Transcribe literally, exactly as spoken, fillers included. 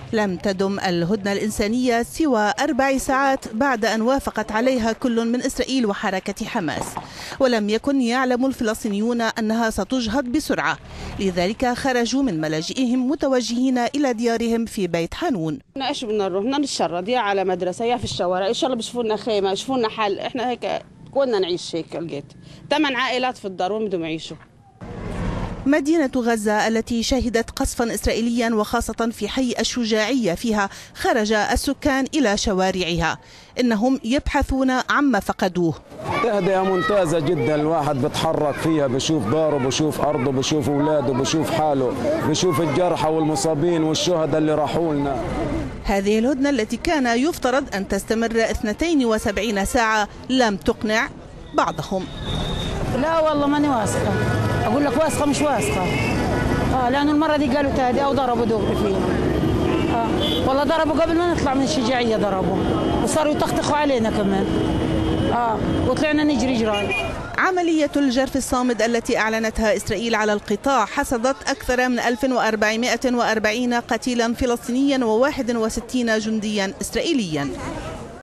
لم تدم الهدنة الإنسانية سوى أربع ساعات بعد أن وافقت عليها كل من إسرائيل وحركة حماس، ولم يكن يعلم الفلسطينيون أنها ستجهض بسرعة، لذلك خرجوا من ملاجئهم متوجهين إلى ديارهم في بيت حانون. احنا ايش بدنا نروح؟ بدنا نتشرد يا على مدرسة يا في الشوارع، إن شاء الله بيشوفوا لنا خيمة، يشوفوا لنا حل، احنا هيك كنا نعيش هيك. لقيت ثمان عائلات في الدار وين بدهم يعيشوا؟ مدينة غزة التي شهدت قصفا إسرائيليا وخاصة في حي الشجاعية فيها خرج السكان إلى شوارعها، إنهم يبحثون عما فقدوه. تهدئة ممتازة جدا، الواحد بتحرك فيها، بشوف داره، بشوف أرضه، بشوف أولاده، بشوف حاله، بشوف الجرحى والمصابين والشهداء اللي راحوا لنا. هذه الهدنة التي كان يفترض أن تستمر اثنتين وسبعين ساعة لم تقنع بعضهم. لا والله ماني واثقة، أقول لك واثقة مش واثقة. آه لأنه المرة دي قالوا تهدئة وضربوا دغري فينا. آه والله ضربوا قبل ما نطلع من الشجاعية، ضربوا وصاروا يطخطخوا علينا كمان. آه وطلعنا نجري جري. عملية الجرف الصامد التي أعلنتها إسرائيل على القطاع حصدت أكثر من ألف وأربعمائة وأربعين قتيلا فلسطينيا وواحد وستين جنديا إسرائيليا.